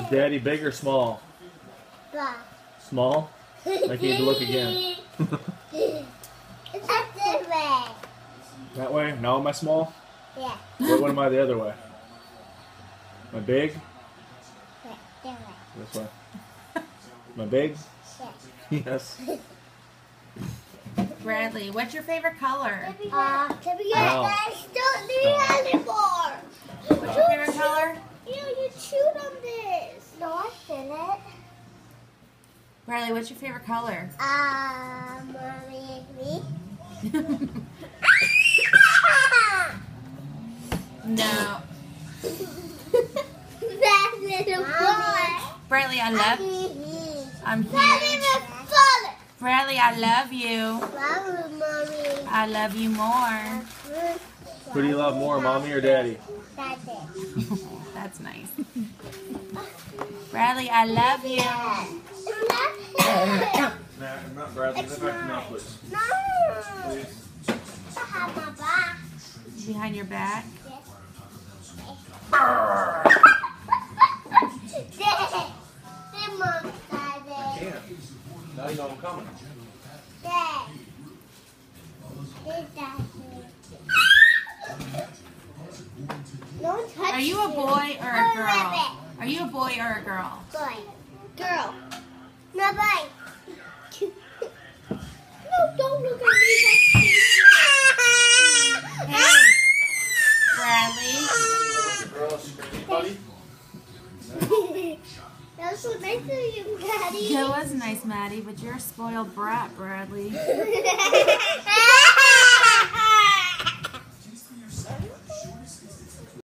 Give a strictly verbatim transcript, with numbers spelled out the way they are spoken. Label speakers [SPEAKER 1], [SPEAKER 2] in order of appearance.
[SPEAKER 1] Daddy big or small? Small? I need to look again.
[SPEAKER 2] It's up this way.
[SPEAKER 1] That way? Now am I small?
[SPEAKER 2] Yeah.
[SPEAKER 1] What, what am I the other way? Am I big?
[SPEAKER 2] Yeah, that way.
[SPEAKER 1] This way. Am I big?
[SPEAKER 2] Yeah.
[SPEAKER 1] Yes.
[SPEAKER 3] Bradley, what's your favorite color?
[SPEAKER 2] Uh, can we get
[SPEAKER 1] Ow.
[SPEAKER 2] this? Don't do it anymore.
[SPEAKER 3] What's your favorite color?
[SPEAKER 2] You, you chewed on this. No, I didn't.
[SPEAKER 3] Bradley, what's your favorite color?
[SPEAKER 2] Uh, mommy and me.
[SPEAKER 3] No.
[SPEAKER 2] That little boy.
[SPEAKER 3] Bradley, I love you. I'm
[SPEAKER 2] That
[SPEAKER 3] huge.
[SPEAKER 2] little father.
[SPEAKER 3] Bradley, I love you.
[SPEAKER 2] Love you, mommy.
[SPEAKER 3] I love you more.
[SPEAKER 1] Who do you love more, mommy or daddy?
[SPEAKER 2] That's it.
[SPEAKER 3] That's nice. Bradley, I love you.
[SPEAKER 1] Nah, not Bradley. Get back to now, please.
[SPEAKER 2] No. I have my back.
[SPEAKER 3] Behind your back.
[SPEAKER 1] Can't. Now you know I'm coming.
[SPEAKER 3] Are you a boy or a girl? Are you a boy or a girl?
[SPEAKER 2] Boy. Girl. No, boy. No, don't look at me.
[SPEAKER 3] Hey, Bradley.
[SPEAKER 1] Buddy?
[SPEAKER 2] That was so nice of you, Daddy.
[SPEAKER 3] That was nice, Maddie, but you're a spoiled brat, Bradley.